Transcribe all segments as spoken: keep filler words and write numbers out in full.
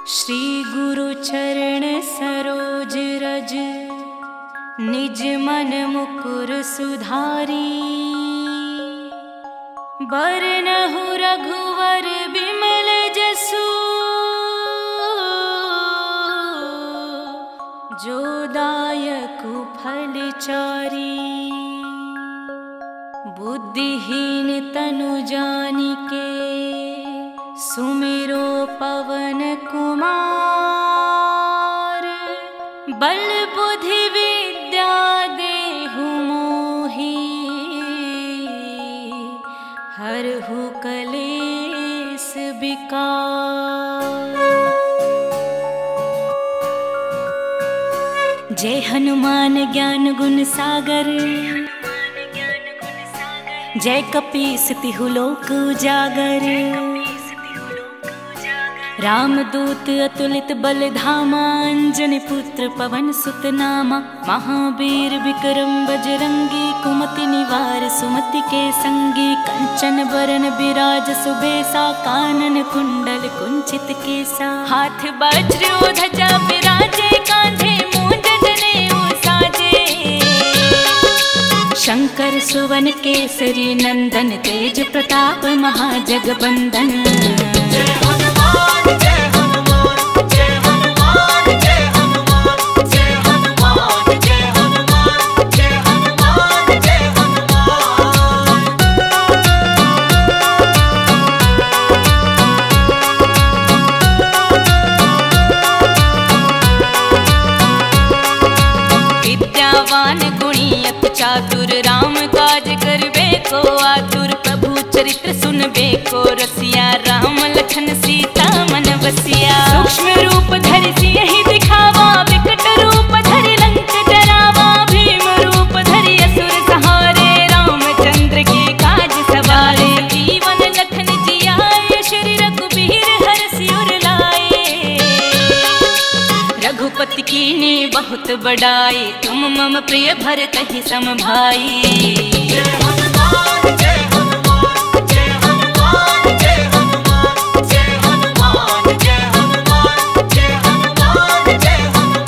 श्री गुरु चरण सरोज रज निज मन मुकुर सुधारी। बरनहु रघुवर बिमल जसु जो दायक फलचारी। बुद्धिहीन तनु जानिके सुमिरो पवन कुमार। बल बुद्धि विद्या देहु मोहि हरहु कलेस विकार। जय हनुमान ज्ञान गुण सागर, जय कपीस तिहु लोक उजागर। रामदूत अतुलित बल धामा, अंजनी पुत्र पवन सुत नामा। महावीर विक्रम बजरंगी, कुमति निवार सुमति के संगी। कंचन बरन बिराज सुबेसा, कानन कुंडल कुंचित केसा। हाथ वज्र ध्वजा विराजे, कांधे मूंज जनेऊ साजे। शंकर सुवन केसरी नंदन, तेज प्रताप महाजगबंदन। चातुर राम काज करबे को आतुर। प्रभु चरित्र सुनबे को रसिया, राम लखन सीता मन बसिया। सूक्ष्म रूप धरि सियहि दिखावा, विकट रूप धरि लंक जरावा। भीम रूप धरि असुर सहारे, रामचंद्र के काज सवारे। जीवन लखन जियाए, श्री रघुबीर हरषि उर लाए। रघुपति कीन्ही बहुत बड़ाई, तुम मम प्रिय भरतहि सम भाई। जय हनुमान जय हनुमान जय हनुमान जय हनुमान जय हनुमान जय हनुमान जय हनुमान जय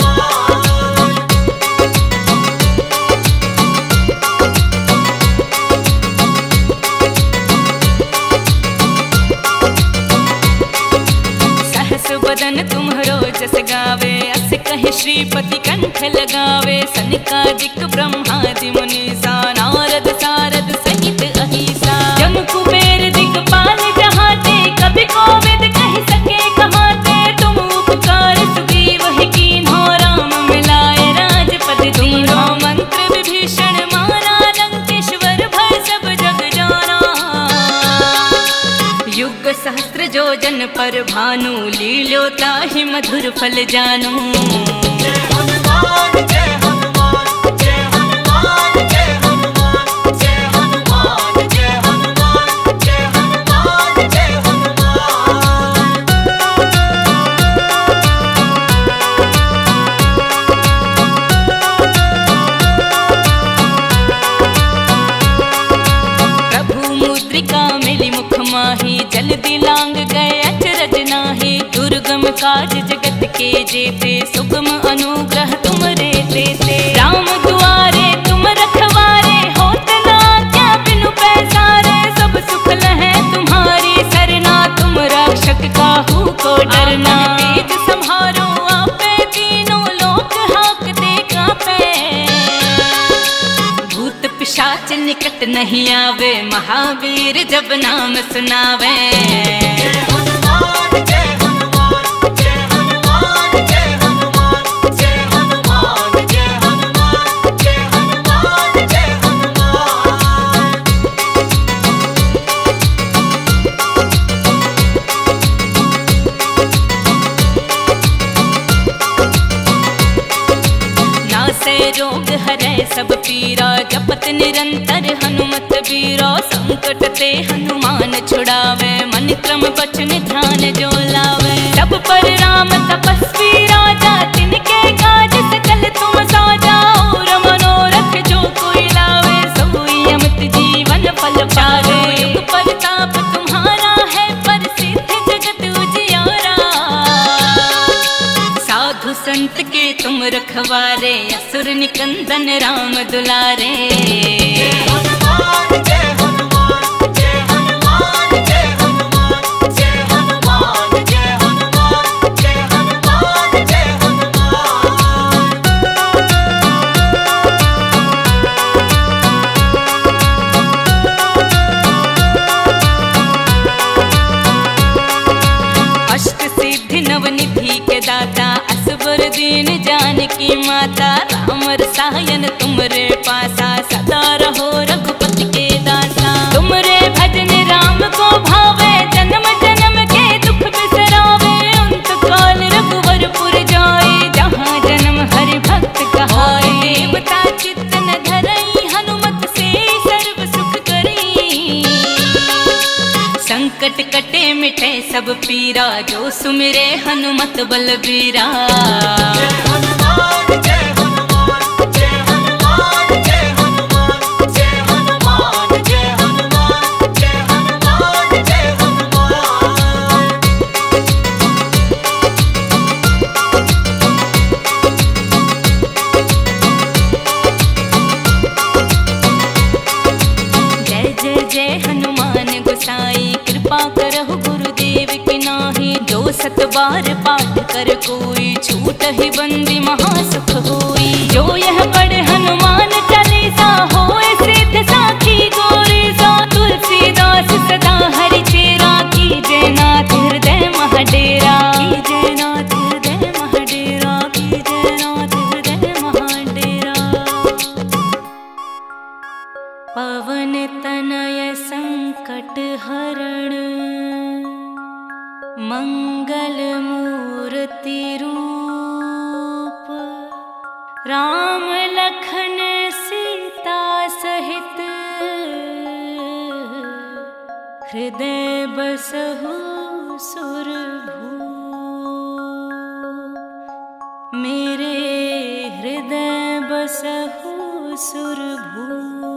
हनुमान। सहस बदन तुम्हरो जस गावे, अस कहि श्रीपति कंठ लगावे। सनकादिक ब्रह्मादि मुनीसा, नारद सारद सहित अहिसा। जम कुबेर दिगपाल जहाते, कवि कोविद कहि सके कहाते। तुम उपकार सुग्रीव कीन्हो, राम मिलाए राजपद दीन्हो। मंत्र विभीषण माना, लंकेश्वर भय सब जग जाना। युग सहस्त्र योजन पर भानु, लील्यो ताहि मधुर फल जानू। जय हनुमान जय हनुमान जय हनुमान जय हनुमान जय हनुमान जय हनुमान जय हनुमान जय हनुमान। प्रभु मुद्रिका मिली मुख माही, जल्दी लांग गए अचरज नाही। दुर्गम काज जगत के जेते, सुगम अनुग्रह तुमरे देते। राम दुआरे तुम रखवारे, होत न आज्ञा बिनु पैसारे। सब सुख लहै तुम्हारी सरना, तुम रक्षक काहू को डरना। तेज सम्हारो आपे, तीनों लोक हांकते कांपे। भूत पिशाच निकट नहीं आवे, महावीर जब नाम सुनावे। जय हनुमान जय हनुमान जय हनुमान जय हनुमान जय हनुमान जय हनुमान जय हनुमान जय हनुमान। नासै रोग हरै सब पीरा, जपत निरंतर हनुमत बीरा। संकट ते हनुमान छुड़ावे, मन क्रम बचन ध्यान जो लावे। सब पर राम तपस्वी राजा, तिनके काज सकल तुम साजा। और मनोरथ जो कोई लावे, सोई अमित जीवन फल पावे। युग प्रताप तुम्हारा है, प्रसिद्ध जगत उजियारा। संत के तुम रखवारे, असुर निकंदन राम दुलारे। दाता असबर दीन जानकी माता, राम रसायन तुमरे पासा, सदा रहो रघुपति के दासा। तुमरे भजन राम को भावे, जन्म जन्म के दुख बिसरावे। अंत काल रघुवरपुर जाए, जहाँ जन्म हरि भक्त कहाए। देवता चित्त न धरई, हनुमत से सर्व सुख करी। संकट कटे मिटे सब पीरा, जो सुमिरे हनुमत बलबीरा। जय हनुमान जय हनुमान जय हनुमान जय हनुमान जय हनुमान जय हनुमान जय हनुमान जय हनुमान। जय जय जय हनुमान गोसाई, कृपा करहु गुरुदेव की नाही। जो सत बार पाठ कर कोई, छूट ही बंदी महासुख होई। जो यह पढ़े हनुमान चालीसा, होए सिद्ध साखी गोरी सा। तुलसीदास सदा हरि चेरा, कीजय नाथ हृदय महडेरा। कीजय नाथ हृदय महडेरा, कीजय नाथ हृदय महडेरा। पवन तनय संकट हरण, मंगल मूर्ति रूप। राम लखन सीता सहित, हृदय बसहु सुरभूप। मेरे हृदय बसहु सुरभूप।